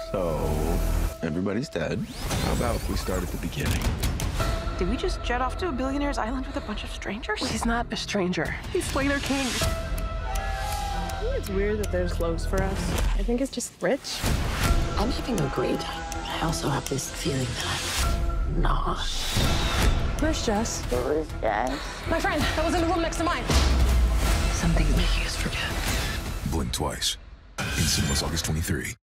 So, everybody's dead. How about we start at the beginning? Did we just jet off to a billionaire's island with a bunch of strangers? He's not a stranger. He's Slater King. I think it's weird that there's clothes for us. I think it's just rich. I'm having a great time. I also have this feeling that I'm not. Where's Jess? Where's Jess? My friend, that was in the room next to mine. Something's making us forget. Blink twice. In cinemas August 23.